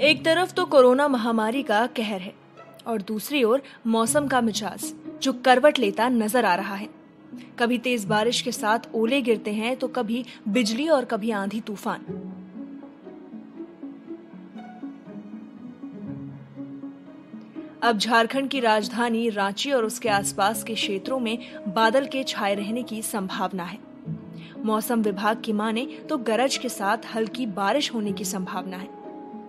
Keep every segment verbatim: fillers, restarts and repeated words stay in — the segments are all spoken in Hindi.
एक तरफ तो कोरोना महामारी का कहर है और दूसरी ओर मौसम का मिजाज जो करवट लेता नजर आ रहा है। कभी तेज बारिश के साथ ओले गिरते हैं तो कभी बिजली और कभी आंधी तूफान। अब झारखंड की राजधानी रांची और उसके आसपास के क्षेत्रों में बादल के छाए रहने की संभावना है। मौसम विभाग की माने तो गरज के साथ हल्की बारिश होने की संभावना है।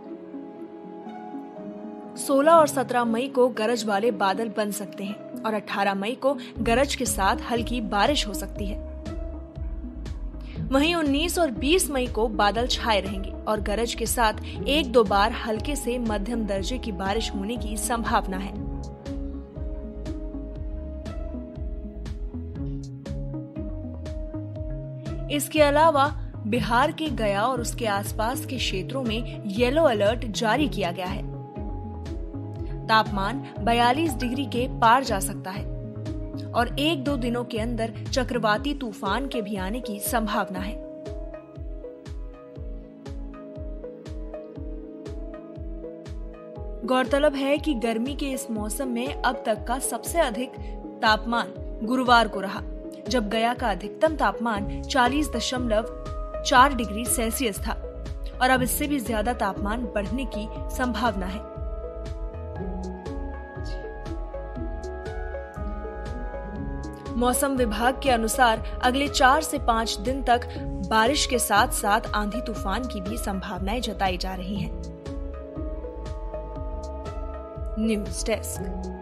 सोलह और सत्रह मई को गरज वाले बादल बन सकते हैं और अठारह मई को गरज के साथ हल्की बारिश हो सकती है। वहीं उन्नीस और बीस मई को बादल छाए रहेंगे और गरज के साथ एक दो बार हल्के से मध्यम दर्जे की बारिश होने की संभावना है। इसके अलावा बिहार के गया और उसके आसपास के क्षेत्रों में येलो अलर्ट जारी किया गया है। तापमान बयालीस डिग्री के पार जा सकता है और एक दो दिनों के अंदर चक्रवाती तूफान के भी आने की संभावना है। गौरतलब है कि गर्मी के इस मौसम में अब तक का सबसे अधिक तापमान गुरुवार को रहा, जब गया का अधिकतम तापमान चालीस दशमलव चार डिग्री सेल्सियस था और अब इससे भी ज्यादा तापमान बढ़ने की संभावना है। मौसम विभाग के अनुसार अगले चार से पांच दिन तक बारिश के साथ साथ आंधी तूफान की भी संभावनाएं जताई जा रही हैं। News desk.